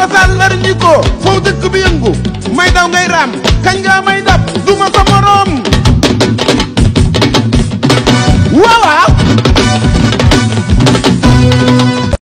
Samba Fall lar ñi ko foo dëkk bi yëngu may daw ngay raam kañ nga may daw